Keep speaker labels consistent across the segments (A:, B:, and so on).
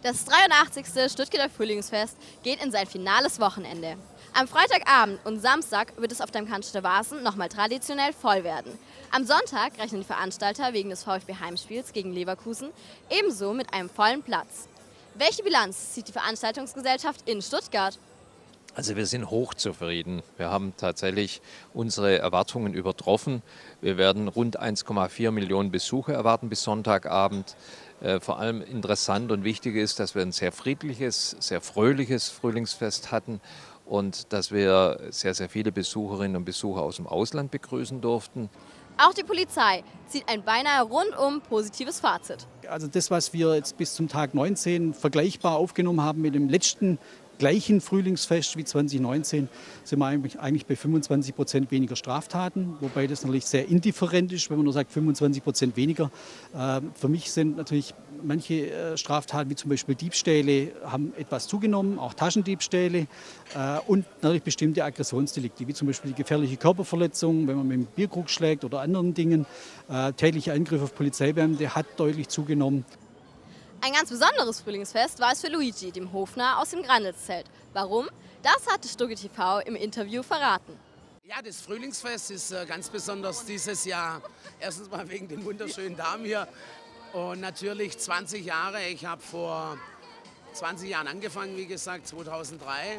A: Das 83. Stuttgarter Frühlingsfest geht in sein finales Wochenende. Am Freitagabend und Samstag wird es auf dem Cannstatter Wasen nochmal traditionell voll werden. Am Sonntag rechnen die Veranstalter wegen des VfB-Heimspiels gegen Leverkusen ebenso mit einem vollen Platz. Welche Bilanz zieht die Veranstaltungsgesellschaft in Stuttgart?
B: Also wir sind hochzufrieden. Wir haben tatsächlich unsere Erwartungen übertroffen. Wir werden rund 1,4 Millionen Besucher erwarten bis Sonntagabend. Vor allem interessant und wichtig ist, dass wir ein sehr friedliches, sehr fröhliches Frühlingsfest hatten und dass wir sehr, sehr viele Besucherinnen und Besucher aus dem Ausland begrüßen durften.
A: Auch die Polizei zieht ein beinahe rundum positives Fazit.
C: Also das, was wir jetzt bis zum Tag 19 vergleichbar aufgenommen haben mit dem letzten gleichen Frühlingsfest wie 2019, sind wir eigentlich bei 25% weniger Straftaten, wobei das natürlich sehr indifferent ist, wenn man nur sagt 25% weniger. Für mich sind natürlich manche Straftaten, wie zum Beispiel Diebstähle, haben etwas zugenommen, auch Taschendiebstähle und natürlich bestimmte Aggressionsdelikte, wie zum Beispiel die gefährliche Körperverletzung, wenn man mit dem Bierkrug schlägt oder anderen Dingen. Tätliche Angriffe auf Polizeibeamte hat deutlich zugenommen.
A: Ein ganz besonderes Frühlingsfest war es für Luigi, dem Hofner aus dem Grandelszelt. Warum? Das hatte Stugge TV im Interview verraten.
D: Ja, das Frühlingsfest ist ganz besonders dieses Jahr. Erstens mal wegen den wunderschönen Damen hier und natürlich 20 Jahre. Ich habe vor 20 Jahren angefangen, wie gesagt, 2003.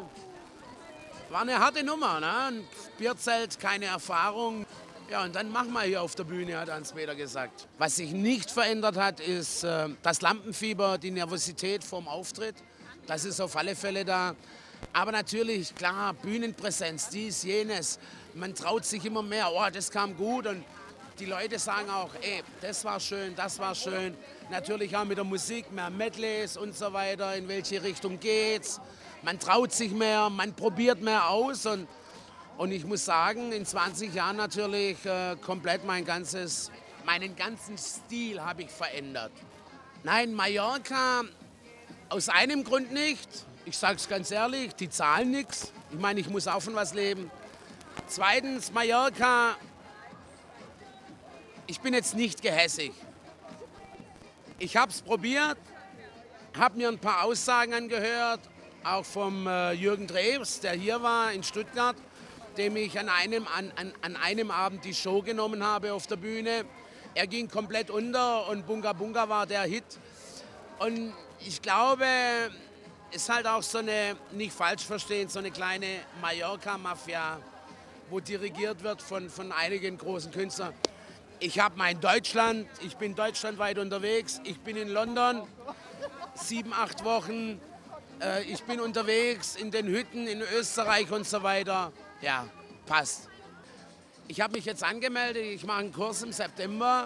D: War eine harte Nummer, ne? Ein Bierzelt, keine Erfahrung. Ja, und dann machen wir hier auf der Bühne, hat Hans-Peter gesagt. Was sich nicht verändert hat, ist das Lampenfieber, die Nervosität vorm Auftritt. Das ist auf alle Fälle da. Aber natürlich, klar, Bühnenpräsenz, dies, jenes. Man traut sich immer mehr, oh, das kam gut. Und die Leute sagen auch, ey, das war schön, das war schön. Natürlich auch mit der Musik, mehr Medleys und so weiter, in welche Richtung geht's. Man traut sich mehr, man probiert mehr aus. Und ich muss sagen, in 20 Jahren natürlich komplett meinen ganzen Stil habe ich verändert. Nein, Mallorca aus einem Grund nicht. Ich sage es ganz ehrlich, die zahlen nichts. Ich meine, ich muss auch von was leben. Zweitens, Mallorca, ich bin jetzt nicht gehässig. Ich habe es probiert, habe mir ein paar Aussagen angehört, auch vom Jürgen Drews, der hier war in Stuttgart, dem ich an einem Abend die Show genommen habe auf der Bühne. Er ging komplett unter und Bunga Bunga war der Hit. Und ich glaube, es ist halt auch so eine, nicht falsch verstehen, so eine kleine Mallorca-Mafia, wo dirigiert wird von einigen großen Künstlern. Ich habe mein Deutschland, ich bin deutschlandweit unterwegs, ich bin in London 7, 8 Wochen, ich bin unterwegs in den Hütten in Österreich und so weiter. Ja, passt. Ich habe mich jetzt angemeldet, ich mache einen Kurs im September.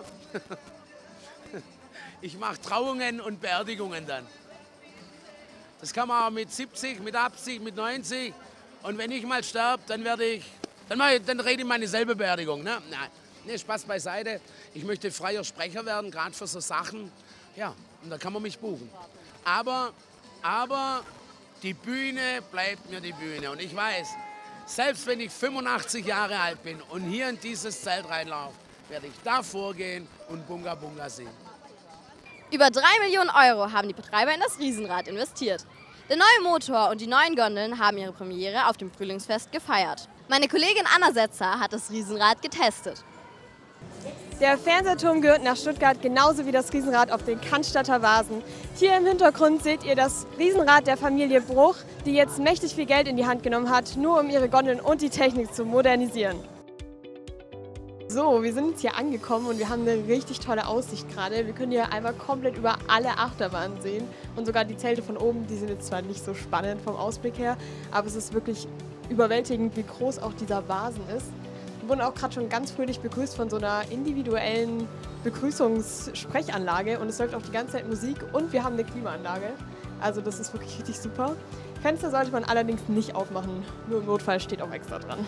D: Ich mache Trauungen und Beerdigungen dann. Das kann man auch mit 70, mit 80, mit 90. Und wenn ich mal sterbe, dann rede ich meine selbe Beerdigung. Ne? Nein, nee, Spaß beiseite. Ich möchte freier Sprecher werden, gerade für so Sachen. Ja, und da kann man mich buchen. Aber die Bühne bleibt mir die Bühne. Und ich weiß, selbst wenn ich 85 Jahre alt bin und hier in dieses Zelt reinlaufe, werde ich da vorgehen und Bunga Bunga singen.
A: Über 3 Millionen Euro haben die Betreiber in das Riesenrad investiert. Der neue Motor und die neuen Gondeln haben ihre Premiere auf dem Frühlingsfest gefeiert. Meine Kollegin Anna Setzer hat das Riesenrad getestet.
E: Der Fernsehturm gehört nach Stuttgart, genauso wie das Riesenrad auf den Cannstatter Wasen. Hier im Hintergrund seht ihr das Riesenrad der Familie Bruch, die jetzt mächtig viel Geld in die Hand genommen hat, nur um ihre Gondeln und die Technik zu modernisieren. So, wir sind jetzt hier angekommen und wir haben eine richtig tolle Aussicht gerade. Wir können hier einmal komplett über alle Achterbahnen sehen und sogar die Zelte von oben, die sind jetzt zwar nicht so spannend vom Ausblick her, aber es ist wirklich überwältigend, wie groß auch dieser Wasen ist. Wir wurden auch gerade schon ganz fröhlich begrüßt von so einer individuellen Begrüßungssprechanlage und es läuft auch die ganze Zeit Musik und wir haben eine Klimaanlage. Also das ist wirklich richtig super. Fenster sollte man allerdings nicht aufmachen, nur im Notfall steht auch extra dran.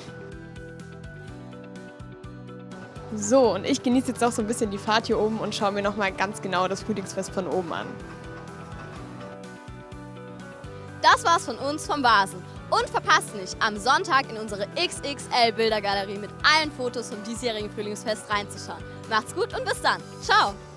E: So, und ich genieße jetzt auch so ein bisschen die Fahrt hier oben und schaue mir nochmal ganz genau das Frühlingsfest von oben an.
A: Das war's von uns vom Wasen. Und verpasst nicht, am Sonntag in unsere XXL-Bildergalerie mit allen Fotos vom diesjährigen Frühlingsfest reinzuschauen. Macht's gut und bis dann. Ciao!